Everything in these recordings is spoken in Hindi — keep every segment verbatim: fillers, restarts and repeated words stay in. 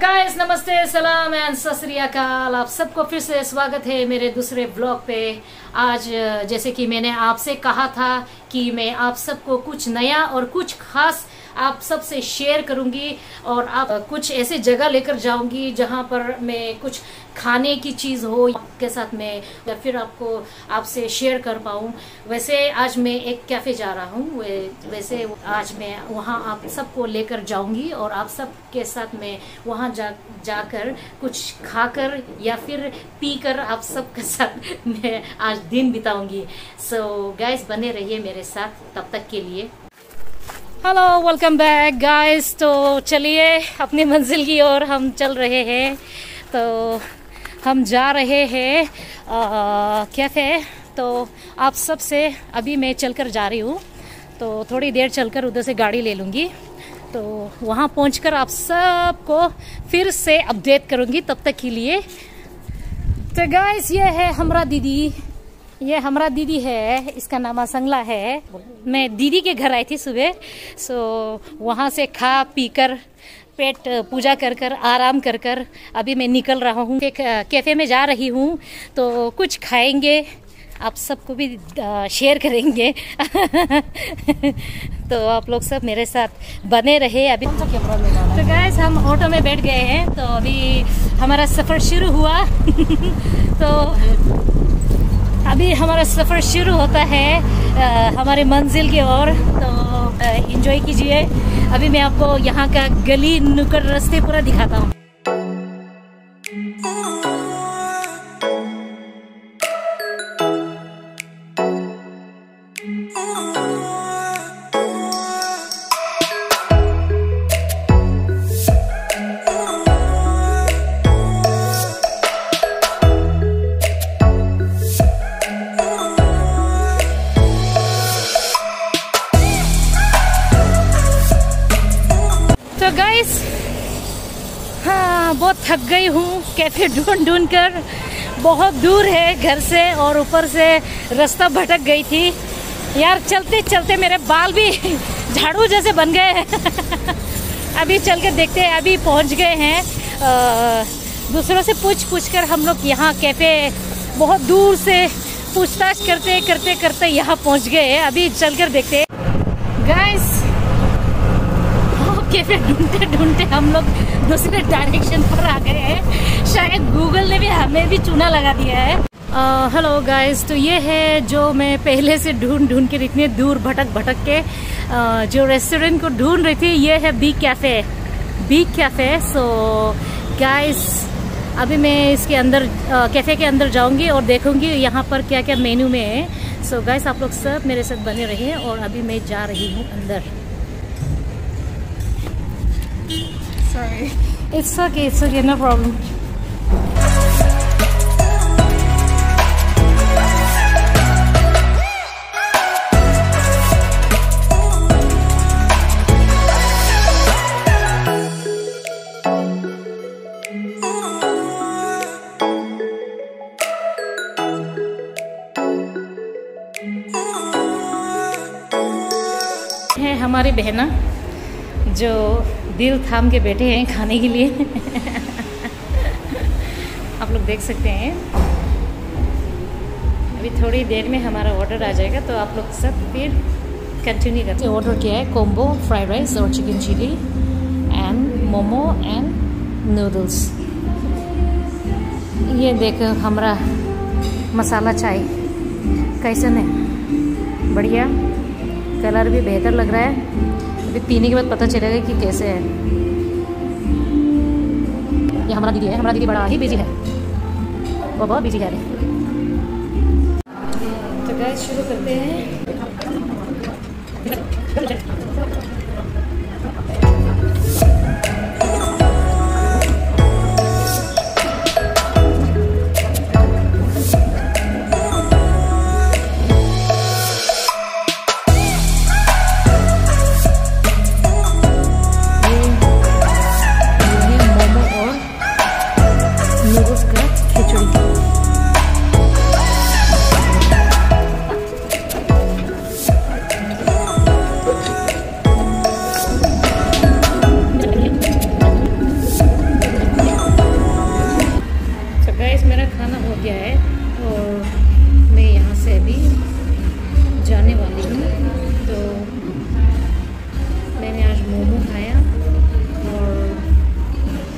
गाइस नमस्ते, सलाम एंड सत श्री अकाल। आप सबको फिर से स्वागत है मेरे दूसरे ब्लॉग पे। आज जैसे कि मैंने आपसे कहा था कि मैं आप सबको कुछ नया और कुछ खास आप सबसे शेयर करूंगी और आप कुछ ऐसे जगह लेकर जाऊंगी जहां पर मैं कुछ खाने की चीज हो आपके साथ में या फिर आपको आपसे शेयर कर पाऊं। वैसे आज मैं एक कैफे जा रहा हूं, वैसे आज मैं वहां आप सबको लेकर जाऊंगी और आप सबके साथ में वहां जा जाकर कुछ खाकर या फिर पीकर आप सबके साथ मैं आज दिन बिताऊंगी। सो so, गाइस बने रहिए मेरे साथ तब तक के लिए। Hello, welcome back guys. तो चलिए अपनी मंजिल की ओर हम चल रहे हैं। तो हम जा रहे हैं कैफे। तो आप सब से अभी मैं चलकर जा रही हूँ, तो थोड़ी देर चलकर उधर से गाड़ी ले लूँगी। तो वहाँ पहुँचकर आप सबको फिर से अपडेट करूँगी। तब तक के लिए तो गाइस ये है हमारा दीदी, ये हमारा दीदी है, इसका नाम संगला है। मैं दीदी के घर आई थी सुबह, सो वहाँ से खा पी कर पेट पूजा कर कर आराम कर कर अभी मैं निकल रहा हूँ, कैफे में जा रही हूँ। तो कुछ खाएंगे, आप सबको भी शेयर करेंगे। तो आप लोग सब मेरे साथ बने रहे। अभी तो गाइस हम ऑटो में बैठ गए हैं, तो अभी हमारा सफ़र शुरू हुआ। तो अभी हमारा सफ़र शुरू होता है आ, हमारे मंजिल की ओर। तो एंजॉय कीजिए। अभी मैं आपको यहाँ का गली नुक्कड़ रास्ते पूरा दिखाता हूँ। तो गाइस हाँ, बहुत थक गई हूँ कैफे ढूंढ ढूंढ कर। बहुत दूर है घर से और ऊपर से रास्ता भटक गई थी यार। चलते चलते मेरे बाल भी झाड़ू जैसे बन गए हैं। अभी चल के देखते हैं, अभी पहुँच गए हैं। आ, दूसरों से पूछ पूछ कर हम लोग यहाँ कैफे बहुत दूर से पूछताछ करते करते करते यहाँ पहुँच गए हैं। अभी चल कर देखते हैं गाइस। कैफे ढूंढते ढूंढते हम लोग दूसरे डायरेक्शन पर आ गए हैं। शायद गूगल ने भी हमें भी चूना लगा दिया है। हेलो uh, गाइस, तो ये है जो मैं पहले से ढूंढ ढूंढ के इतने दूर भटक भटक के uh, जो रेस्टोरेंट को ढूंढ रही थी। ये है B cafe, B cafe. So guys अभी मैं इसके अंदर uh, कैफे के अंदर जाऊंगी और देखूंगी यहाँ पर क्या क्या मेन्यू में है। सो so, गाइस आप लोग सब मेरे साथ बने रहिए और अभी मैं जा रही हूँ अंदर। Sorry. It's okay, it's okay, no problem. है हमारी बहना जो दिल थाम के बैठे हैं खाने के लिए। आप लोग देख सकते हैं। अभी थोड़ी देर में हमारा ऑर्डर आ जाएगा, तो आप लोग सब फिर कंटिन्यू करते हैं। ऑर्डर किया है कॉम्बो फ्राइड राइस और chicken chilli and momo and noodles. ये देखो हमारा मसाला चाय कैसन है, बढ़िया, कलर भी बेहतर लग रहा है। अभी पीने के बाद पता चलेगा कि कैसे है। ये हमारा दीदी है, हमारा दीदी बड़ा ही बिजी है, वो बहुत बिजी है। तो गाइस शुरू करते हैं।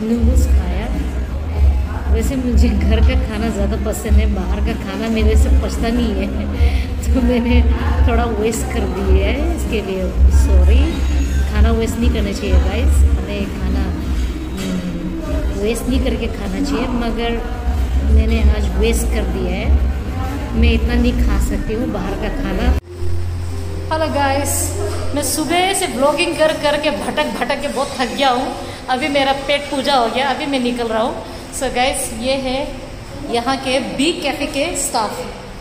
नूडल्स खाया। वैसे मुझे घर का खाना ज़्यादा पसंद है, बाहर का खाना मेरे से पचता नहीं है तो मैंने थोड़ा वेस्ट कर दिया है, इसके लिए सॉरी। खाना वेस्ट नहीं करना चाहिए गाइस, हमें खाना वेस्ट नहीं करके खाना चाहिए, मगर मैंने आज वेस्ट कर दिया है। मैं इतना नहीं खा सकती हूँ बाहर का खाना। हेलो गाइस, मैं सुबह से ब्लॉगिंग कर कर के भटक भटक के बहुत थक गया हूँ। अभी मेरा पेट पूजा हो गया, अभी मैं निकल रहा हूँ। सो गाइस, ये है यहाँ के बी कैफे के स्टाफ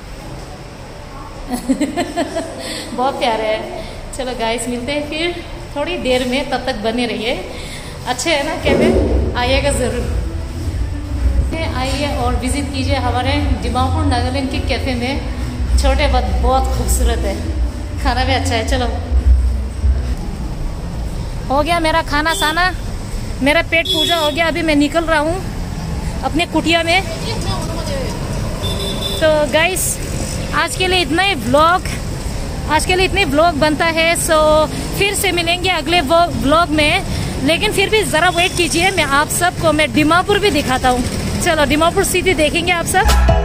बहुत प्यारे है। चलो गाइस, मिलते हैं फिर थोड़ी देर में, तब तक बने रहिए। अच्छे है ना कैफे, आइएगा ज़रूर, आइए और विज़िट कीजिए हमारे दिमापुर नागालैंड के कैफ़े में। छोटे बहुत बहुत खूबसूरत है, खाना भी अच्छा है। चलो, हो गया मेरा खाना साना, मेरा पेट पूजा हो गया। अभी मैं निकल रहा हूँ अपने कुटिया में। तो गाइस, आज के लिए इतना ही व्लॉग आज के लिए इतने व्लॉग बनता है। सो फिर से मिलेंगे अगले वो व्लॉग में, लेकिन फिर भी ज़रा वेट कीजिए, मैं आप सबको मैं दिमापुर भी दिखाता हूँ। चलो, दिमापुर सिटी देखेंगे आप सब।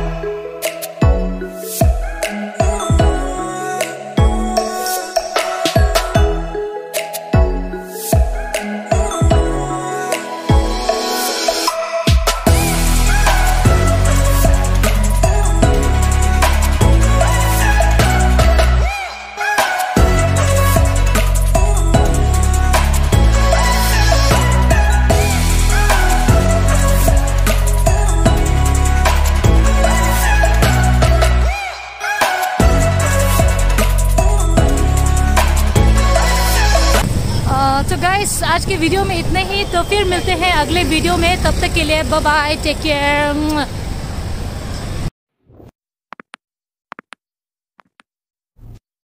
तो गाइस, आज के वीडियो में इतने ही, तो फिर मिलते हैं अगले वीडियो में। तब तक के लिए बाय बाय, टेक केयर।